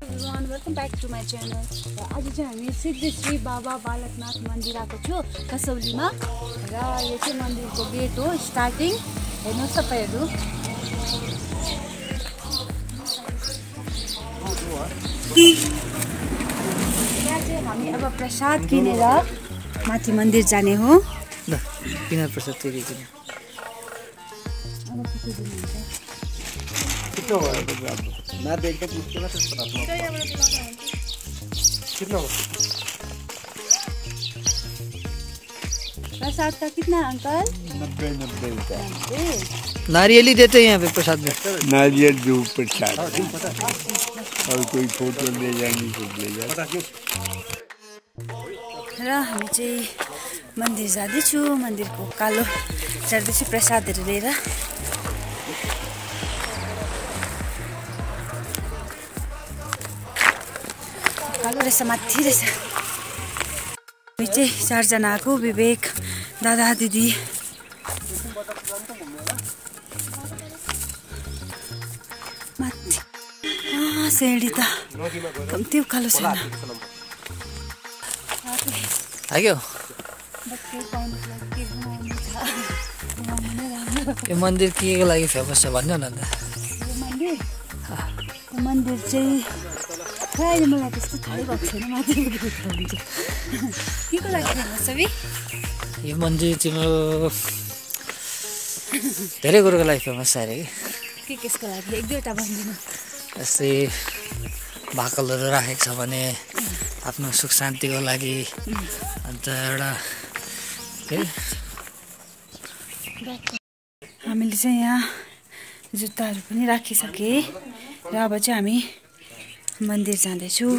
everyone, welcome back to my channel. आज चाहिँ हामी सिद्धि श्री बाबा बालकनाथ मन्दिर आएको छु कसौलीमा र यो चाहिँ मन्दिरको गेट हो स्टार्टिङ हेर्नुस् तपाईहरु यहाँ चाहिँ हामी अब प्रसाद किनेर माथि मन्दिर जाने हो ल किन प्रसाद तिरी किन प्रसाद का कितना अंकल? 90 का नारियल ही देते हैं यहाँ पे प्रसाद में। नारियल जो प्रसाद और कोई फोटो ले जाएंगे तो ले जाए। र हामी चाहिँ मन्दिर जाँदैछु मन्दिरको कालो चढ्दैछु प्रसादहरू लिएर कालो रहेछ माथि रहेछ हामी चाहिँ 4 जना आएको विवेक दादा दिदी माथि सेडी त कम्ती उकालो छैन आग्यो यो मन्दिर के को लागि फेमस छ भन्नु न त यो मन्दिर चाहिँ प्राय मलाई त्यस्तो थाहै भएको छैन माथि हुन्छ के को लागि फेमस छ बे यो मन्दिर तिम्रो धेरै कुरोको लागि फेमस छ अरे के केसको लागि एक दुईवटा भनिदिनु जस्तै भाकलहरू राखेको छ भने आफ्नो सुख शान्तिको लागि अन्त एउटा हामीले चाहिँ यहाँ जुत्ताहरू पनि राखिसके र अब चाहिँ हामी मन्दिर जाँदैछु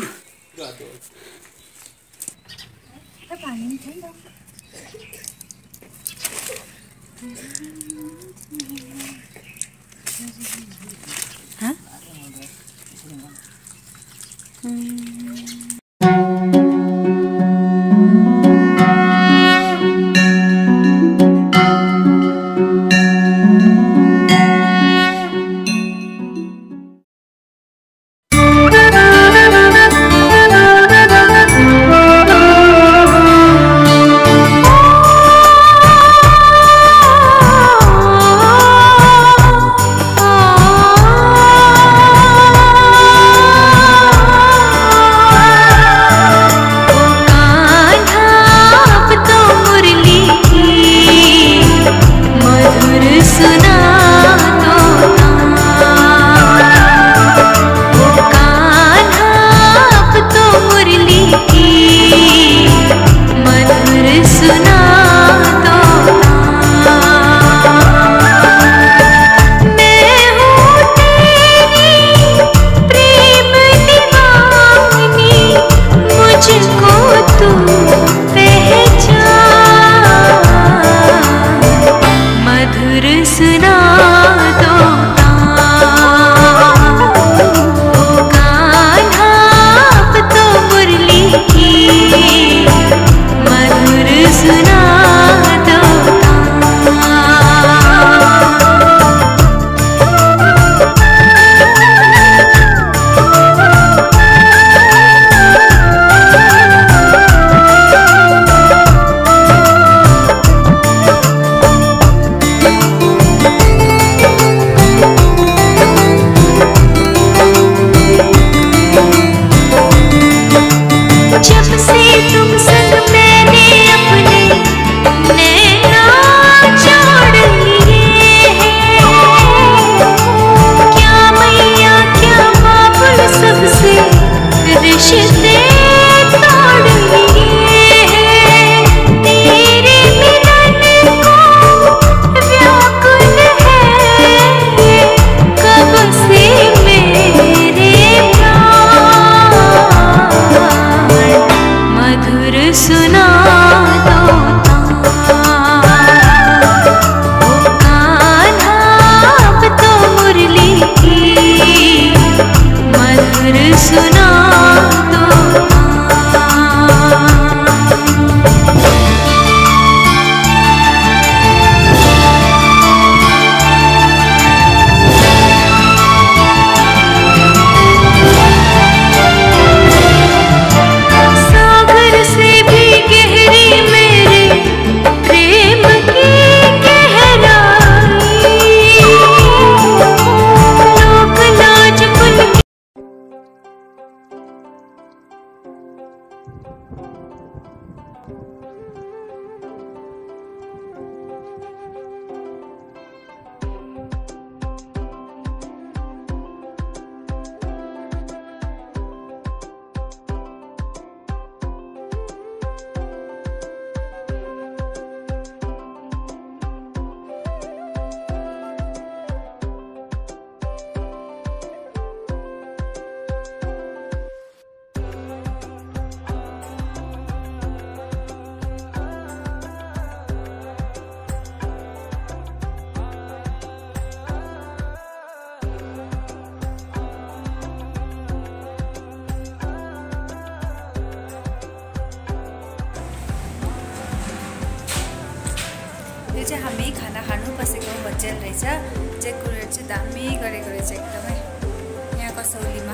चाहिँ हामी खाना खानु बसेको होटेल रहेछ। डेकोरेट चाहिँ दामी गरेको रहेछ एकदमै यहाँ कसौलीमा।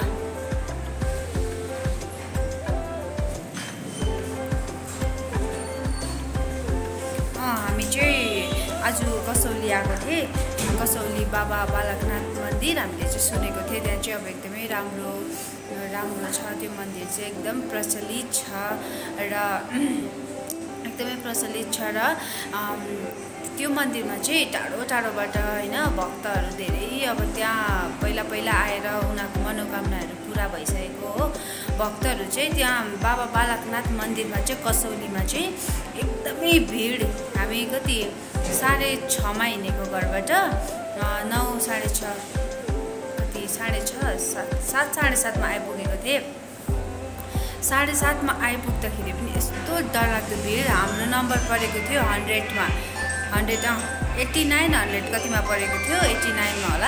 हामी चाहिँ आज कसौली आएको थिएँ। कसौली बाबा बालकनाथ मन्दिर हामीले चाहिँ सुनेको थिएँ। त्यहाँ चाहिँ अब एकदमै राम्रो छ त्यो मन्दिर चाहिँ एकदम प्रचलित छ र एकदमै प्रचलित छ र त्यो मन्दिरमा चाहिँ टाढो टाढोबाट होइन भक्तहरू धेरै अब त्यहाँ पहिला आएर उनीहरूको मनोकामनाहरू पुरा भइसकेको हो भक्तहरू चाहिँ त्यहाँ बाबा बालकनाथ मन्दिरमा चाहिँ कसौलीमा चाहिँ एकदमै भिड। हामी कति 6:30 हिँडेको घरबाट 9 साढे 6 कति 6:30 7:30 आइपुगेको थिएँ। 7:30 आइपुग्दाखेरि पनि यस्तो डरलाग्दो भिड। हाम्रो नम्बर परेको थियो 100मा 89 100 कतिमा परेको थियो 89मा होला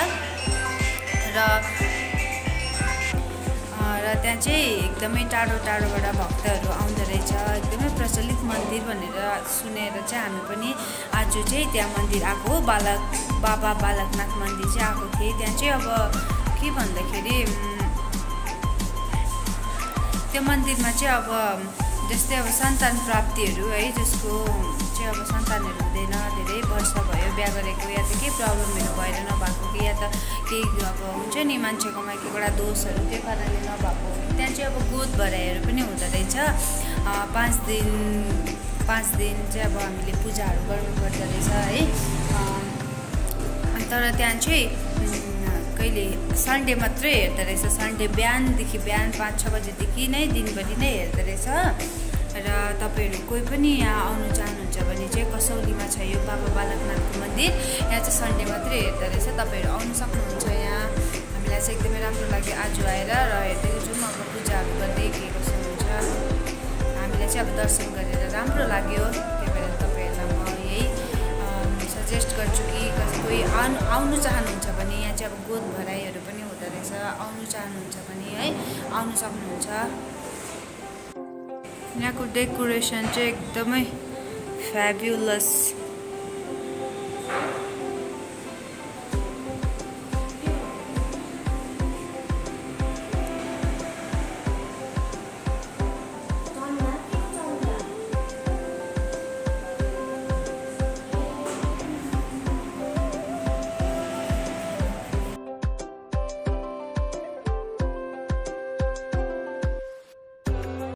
र त्यहाँ चाहिँ एकदमै टाढोबाट भक्तहरू आउँदो रहेछ। एकदमै प्रचलित मन्दिर भनेर सुनेर चाहिँ हामी पनि आज चाहिँ त्यहाँ मन्दिर आएको बाबा बालकनाथ मन्दिर चाहिँ आएको थिएँ। त्यहाँ चाहिँ अब के भन्दाखेरि त्यो मन्दिरमा चाहिँ अब जस्तै अब सन्तान प्राप्तिहरू है जसको चाहिँ अब सन्तानहरू हुँदैन धेरै वर्ष भयो बिहा गरेको या त केही प्रब्लमहरू भएर नभएको कि या त केही अब हुन्छ नि मान्छेकोमा एक एकवटा दोषहरू त्यो कारणले नभएको त्यहाँ चाहिँ अब गोद भराइहरू पनि हुँदो रहेछ। 5 दिन चाहिँ अब हामीले पूजाहरू गर्नुपर्दो रहेछ है। तर त्यहाँ चाहिँ कहिले सन्डे मात्रै हेर्दो रहेछ। सन्डे बिहानदेखि 5-6 बजेदेखि नै दिनभरि नै हेर्दो रहेछ। र तपाईँहरू कोही पनि यहाँ आउनु चाहनुहुन्छ भने चाहिँ कसौलीमा छ यो बाबा बालकनाथको मन्दिर। यहाँ चाहिँ सन्डे मात्रै हेर्दो रहेछ। तपाईँहरू आउनु सक्नुहुन्छ यहाँ। हामीलाई चाहिँ एकदमै राम्रो लाग्यो आज आएर र हेर्दै जाउँ अब पूजाहरू गर्दै के कसो हुन्छ। हामीलाई चाहिँ अब दर्शन गरेर राम्रो लाग्यो। त्यही भएर तपाईँहरूलाई म यही सजेस्ट गर्छु कि कोही आउनु चाहनुहुन्छ भने यहाँ चाहिँ अब गोद भराइहरू पनि हुँदो रहेछ। आउनु चाहनुहुन्छ भने है आउनु सक्नुहुन्छ। यहाँको डेकोरेसन चाहिँ एकदमै फ्याबुलस